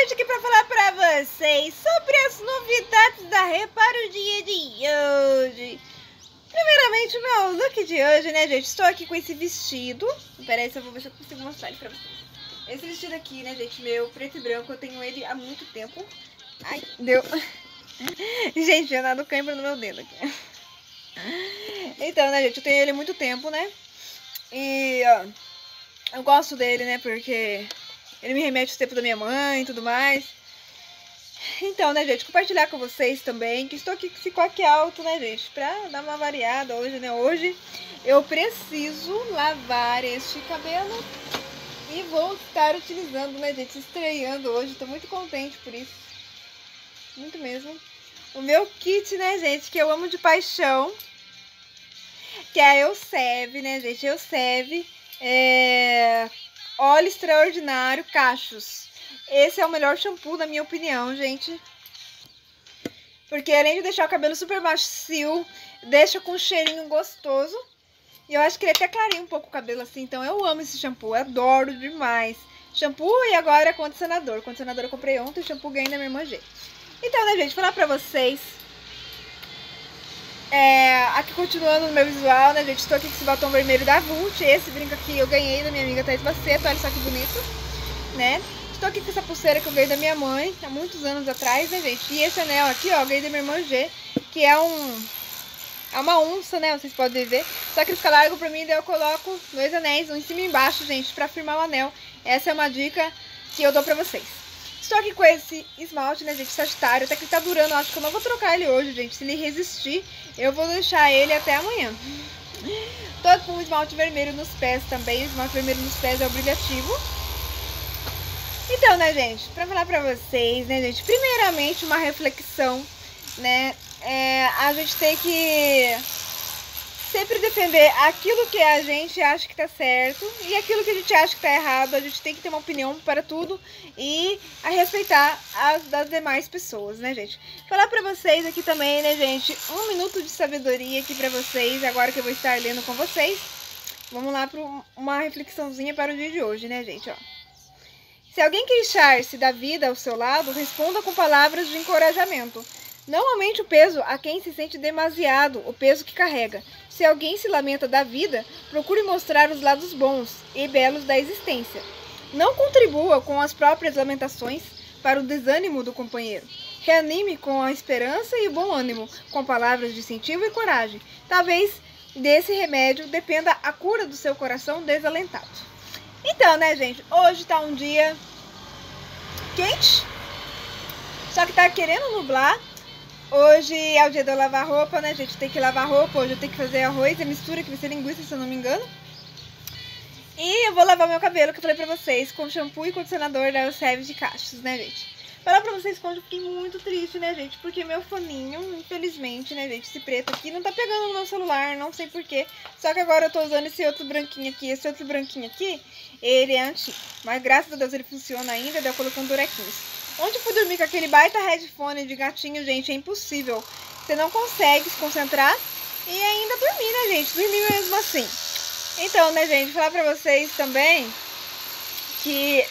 gente aqui pra falar pra vocês sobre as novidades da Reparo dia de hoje. Primeiramente, o meu look de hoje, né, gente? Estou aqui com esse vestido. Peraí, eu vou ver se eu consigo mostrar ele pra vocês. Esse vestido aqui, né, gente, meu, preto e branco, eu tenho ele há muito tempo. Ai, deu. Gente, eu dado cãibra no meu dedo aqui. Então, né, gente, eu tenho ele há muito tempo, né? E ó, eu gosto dele, né, porque ele me remete ao tempo da minha mãe e tudo mais. Então, né, gente, compartilhar com vocês também, que estou aqui com esse coque alto, né, gente, pra dar uma variada hoje, né. Hoje eu preciso lavar este cabelo e vou estar utilizando, né, gente, estreando hoje. Tô muito contente por isso, muito mesmo. O meu kit, né, gente, que eu amo de paixão, que é a Elseve, né, gente, Elseve, óleo extraordinário cachos. Esse é o melhor shampoo, na minha opinião, gente. Porque além de deixar o cabelo super macio, deixa com um cheirinho gostoso. E eu acho que ele até clareia um pouco o cabelo assim. Então eu amo esse shampoo, adoro demais. Shampoo e agora condicionador. Condicionador eu comprei ontem, shampoo ganhei da minha irmã G. Então, né, gente, falar pra vocês. Aqui continuando no meu visual, né, gente. Estou aqui com esse batom vermelho da Vult. Esse brinco aqui eu ganhei da minha amiga Thaís Baceto. Olha só que bonito, né? Estou aqui com essa pulseira que eu ganhei da minha mãe há muitos anos atrás, né, gente? E esse anel aqui, ó, eu ganhei da minha irmã G, que é uma onça, né? Vocês podem ver. Só que ele fica largo pra mim, daí eu coloco dois anéis, um em cima e embaixo, gente, pra firmar o anel. Essa é uma dica que eu dou pra vocês. Estou aqui com esse esmalte, né, gente, Sagitário. Até que ele tá durando, acho que eu não vou trocar ele hoje, gente. Se ele resistir, eu vou deixar ele até amanhã. Tô com o esmalte vermelho nos pés também. O esmalte vermelho nos pés é o brilhativo. Então, né, gente, pra falar pra vocês, né, gente, primeiramente uma reflexão, né, a gente tem que sempre defender aquilo que a gente acha que tá certo e aquilo que a gente acha que tá errado. A gente tem que ter uma opinião para tudo e a respeitar as das demais pessoas, né, gente. Falar pra vocês aqui também, né, gente, um minuto de sabedoria aqui pra vocês, agora que eu vou estar lendo com vocês. Vamos lá pra uma reflexãozinha para o dia de hoje, né, gente, ó. Se alguém queixar-se da vida ao seu lado, responda com palavras de encorajamento. Não aumente o peso a quem se sente demasiado, o peso que carrega. Se alguém se lamenta da vida, procure mostrar os lados bons e belos da existência. Não contribua com as próprias lamentações para o desânimo do companheiro. Reanime com a esperança e o bom ânimo, com palavras de incentivo e coragem. Talvez desse remédio dependa a cura do seu coração desalentado. Então, né, gente, hoje tá um dia quente, só que tá querendo nublar. Hoje é o dia de eu lavar roupa, né, gente, tem que lavar roupa. Hoje eu tenho que fazer arroz e mistura, que vai ser linguiça, se eu não me engano. E eu vou lavar meu cabelo, que eu falei pra vocês, com shampoo e condicionador da Elseve de cachos, né, gente. Falar pra vocês que eu fiquei muito triste, né, gente, porque meu foninho, infelizmente, né, gente, esse preto aqui não tá pegando no meu celular, não sei porquê. Só que agora eu tô usando esse outro branquinho aqui. Esse outro branquinho aqui, ele é antigo, mas graças a Deus ele funciona ainda, daí eu colocando durequinhos. Ontem eu fui dormir com aquele baita headphone de gatinho, gente, é impossível. Você não consegue se concentrar e ainda dormir, né, gente, dormir mesmo assim. Então, né, gente, falar pra vocês também que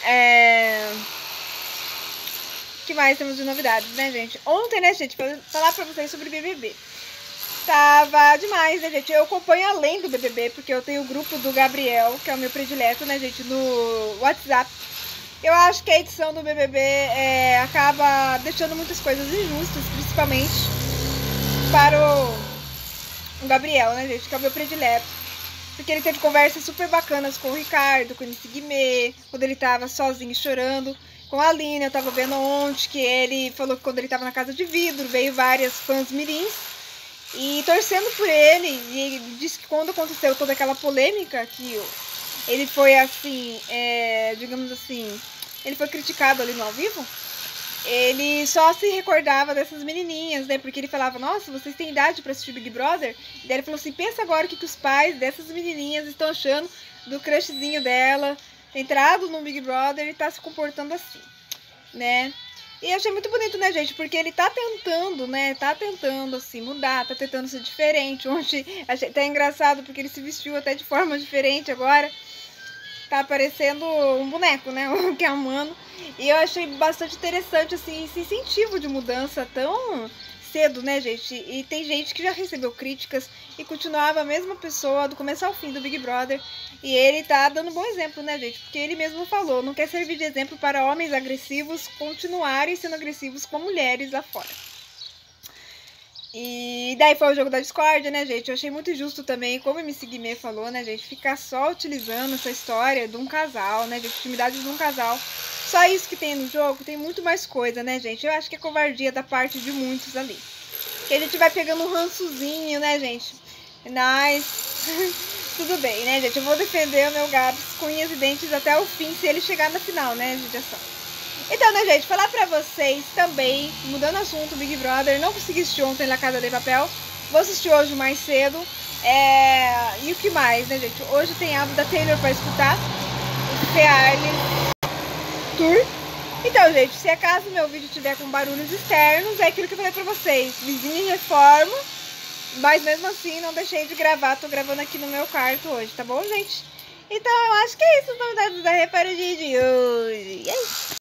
que mais temos de novidades, né, gente? Ontem, né, gente, falar pra vocês sobre BBB. Tava demais, né, gente? Eu acompanho além do BBB, porque eu tenho o grupo do Gabriel, que é o meu predileto, né, gente, no WhatsApp. Eu acho que a edição do BBB acaba deixando muitas coisas injustas, principalmente para o Gabriel, né, gente, que é o meu predileto. Porque ele teve conversas super bacanas com o Ricardo, com o Nice Guimê, quando ele tava sozinho chorando. Com a Aline, eu tava vendo ontem que ele falou que quando ele tava na casa de vidro, veio várias fãs mirins e torcendo por ele. E ele disse que quando aconteceu toda aquela polêmica, que ele foi assim, digamos assim, ele foi criticado ali no ao vivo, ele só se recordava dessas menininhas, né? Porque ele falava, nossa, vocês têm idade pra assistir Big Brother? E daí ele falou assim, pensa agora o que os pais dessas menininhas estão achando do crushzinho dela, entrado no Big Brother e tá se comportando assim, né? E eu achei muito bonito, né, gente? Porque ele tá tentando, né? Tá tentando, assim, mudar, tá tentando ser diferente. Ontem achei até engraçado, porque ele se vestiu até de forma diferente agora. tá parecendo um boneco, né? Que é humano. E eu achei bastante interessante, assim, esse incentivo de mudança tão cedo, né, gente? E tem gente que já recebeu críticas e continuava a mesma pessoa do começo ao fim do Big Brother. E ele tá dando um bom exemplo, né, gente? Porque ele mesmo falou, não quer servir de exemplo para homens agressivos continuarem sendo agressivos com mulheres lá fora. E daí foi o jogo da discórdia, né, gente? Eu achei muito injusto também, como a MC Guimê falou, né, gente? Ficar só utilizando essa história de um casal, né, gente? Intimidade de um casal. Só isso que tem no jogo, tem muito mais coisa, né, gente? Eu acho que é covardia da parte de muitos ali. Que a gente vai pegando um rançozinho, né, gente? Mas tudo bem, né, gente? Eu vou defender o meu Gabs com unhas e dentes até o fim, se ele chegar na final, né, judiação. Então, né, gente, falar pra vocês também, mudando assunto, Big Brother, não consegui assistir ontem La Casa de Papel, vou assistir hoje mais cedo, e o que mais, né, gente? Hoje tem álbum da Taylor pra escutar, o Fearless Tour. Então, gente, se acaso meu vídeo tiver com barulhos externos, é aquilo que eu falei pra vocês, vizinha em reforma, mas mesmo assim não deixei de gravar, tô gravando aqui no meu quarto hoje, tá bom, gente? Então eu acho que é isso, as novidades da Reparadinha de hoje. E é isso.